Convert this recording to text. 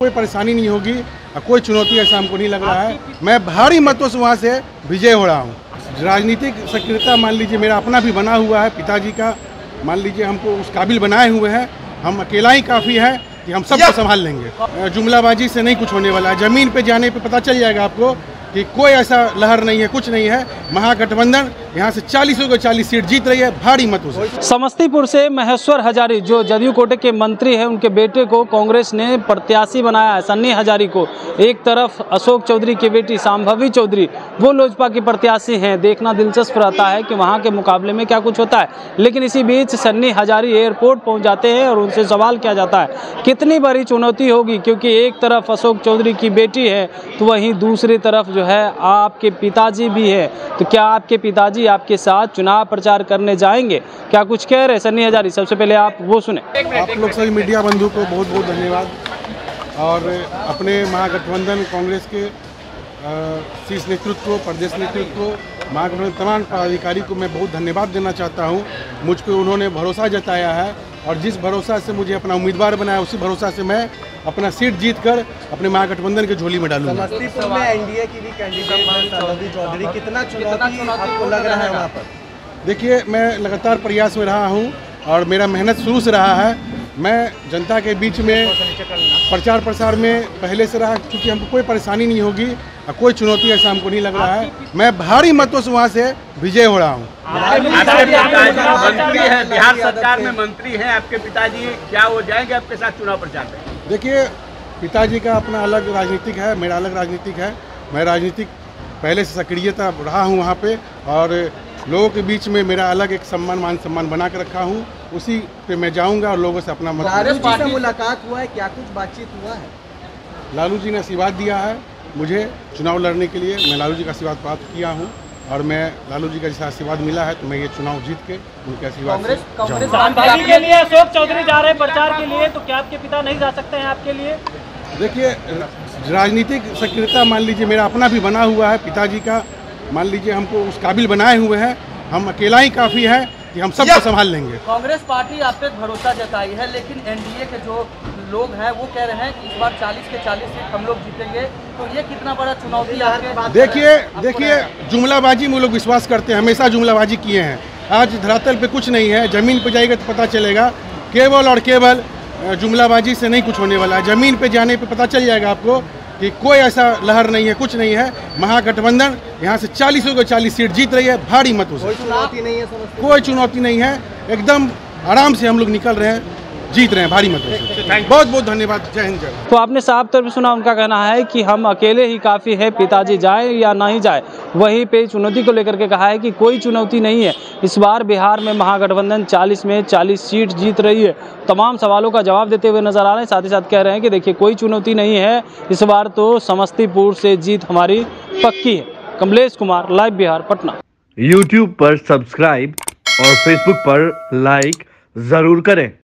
कोई परेशानी नहीं होगी और कोई चुनौती ऐसा हमको नहीं लग रहा है। मैं भारी मतों से वहाँ से विजय हो रहा हूँ। राजनीतिक सक्रियता मान लीजिए मेरा अपना भी बना हुआ है, पिताजी का मान लीजिए हमको उस काबिल बनाए हुए हैं। हम अकेला ही काफ़ी है कि हम सबको संभाल लेंगे। जुमलाबाजी से नहीं कुछ होने वाला है। ज़मीन पे जाने पे पता चल जाएगा आपको कि कोई ऐसा लहर नहीं है, कुछ नहीं है। महागठबंधन यहाँ से 40 को 40 सीट जीत रही है भारी मतों से। समस्तीपुर से महेश्वर हजारी जो जदयू कोटे के मंत्री हैं, उनके बेटे को कांग्रेस ने प्रत्याशी बनाया है, सन्नी हजारी को। एक तरफ अशोक चौधरी की बेटी संभवी चौधरी वो लोजपा की प्रत्याशी हैं। देखना दिलचस्प रहता है कि वहाँ के मुकाबले में क्या कुछ होता है। लेकिन इसी बीच सन्नी हजारी एयरपोर्ट पहुँच जाते हैं और उनसे सवाल किया जाता है कितनी बड़ी चुनौती होगी, क्योंकि एक तरफ अशोक चौधरी की बेटी है तो वहीं दूसरी तरफ जो है आपके पिताजी भी है। तो क्या आपके पिताजी आपके साथ चुनाव प्रचार करने जाएंगे? क्या कुछ कह रहे सन्नी हजारी? सबसे पहले आप वो सुने। आप लोग सभी मीडिया बंधु को बहुत बहुत धन्यवाद और अपने महागठबंधन कांग्रेस के शीर्ष नेतृत्व, प्रदेश नेतृत्व, महागठबंधन तमाम पदाधिकारी को मैं बहुत धन्यवाद देना चाहता हूँ। मुझ पर उन्होंने भरोसा जताया है और जिस भरोसा से मुझे अपना उम्मीदवार बनाया उसी भरोसा से मैं अपना सीट जीतकर अपने महागठबंधन के झोली में डालूंगा। समस्तीपुर में एनडीए की भी कैंडिडेट संभवी चौधरी, कितना चुनौती आपको लग रहा है वहाँ पर? देखिए, मैं लगातार प्रयास में रहा हूँ और मेरा मेहनत शुरू से रहा है। मैं जनता के बीच में प्रचार प्रसार में पहले से रहा, क्योंकि हमको कोई परेशानी नहीं होगी और कोई चुनौती ऐसा हमको नहीं लग रहा है। मैं भारी मतों से वहाँ से विजय हो रहा हूँ। मंत्री है, बिहार सरकार में मंत्री हैं आपके पिताजी, क्या हो जाएंगे आपके साथ चुनाव प्रचार में? देखिए, पिताजी का अपना अलग राजनीतिक है, मेरा अलग राजनीतिक है। मैं राजनीतिक पहले से सक्रियता रहा हूँ वहाँ पे और लोगों के बीच में मेरा अलग एक मान सम्मान बना के रखा हूँ। उसी पे मैं जाऊँगा और लोगों से अपना मुलाकात हुआ है, क्या कुछ बातचीत हुआ है? लालू जी ने आशीर्वाद दिया है मुझे चुनाव लड़ने के लिए। मैं लालू जी का आशीर्वाद प्राप्त किया हूँ और मैं लालू जी का जैसा आशीर्वाद मिला है तो मैं ये चुनाव जीत के उनके आशीर्वाद से जाऊंगा। के लिए अशोक चौधरी जा रहे हैं प्रचार के लिए, तो क्या आपके पिता नहीं जा सकते हैं आपके लिए? देखिए, राजनीतिक सक्रियता मान लीजिए मेरा अपना भी बना हुआ है, पिताजी का मान लीजिए हमको उस काबिल बनाए हुए हैं। हम अकेला ही काफ़ी है कि हम सबको संभाल लेंगे। कांग्रेस पार्टी आप पे भरोसा जताई है, लेकिन एनडीए के जो लोग हैं वो कह रहे हैं कि इस बार 40 के 40 सीट हम लोग जीतेंगे, तो ये कितना बड़ा चुनौती आपके? देखिए जुमलाबाजी में लोग विश्वास करते हैं, हमेशा जुमलाबाजी किए हैं। आज धरातल पे कुछ नहीं है, ज़मीन पे जाएगा तो पता चलेगा। केवल और केवल जुमलाबाजी से नहीं कुछ होने वाला है। ज़मीन पे जाने पे पता चल जाएगा आपको कि कोई ऐसा लहर नहीं है, कुछ नहीं है। महागठबंधन यहाँ से 40 को 40 सीट जीत रही है भारी मतों से। कोई चुनौती नहीं है, कोई चुनौती नहीं है, एकदम आराम से हम लोग निकल रहे हैं, जीत रहे हैं भारी मतों से। बहुत बहुत धन्यवाद। जय हिंद, जय भारत। तो आपने साफ तौर पर सुना, उनका कहना है कि हम अकेले ही काफ़ी है, पिताजी जाए या नहीं जाए। वहीं पे चुनौती को लेकर के कहा है कि कोई चुनौती नहीं है। इस बार बिहार में महागठबंधन 40 में 40 सीट जीत रही है। तमाम सवालों का जवाब देते हुए नजर आ रहे हैं। साथ ही साथ कह रहे हैं कि देखिए कोई चुनौती नहीं है, इस बार तो समस्तीपुर से जीत हमारी पक्की है। कमलेश कुमार, लाइव बिहार, पटना। YouTube पर सब्सक्राइब और Facebook पर लाइक ज़रूर करें।